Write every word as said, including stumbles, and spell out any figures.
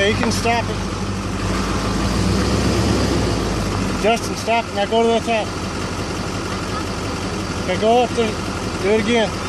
you can stop it. Justin, stop it. Now go to the top. Okay, go up there. Do it again.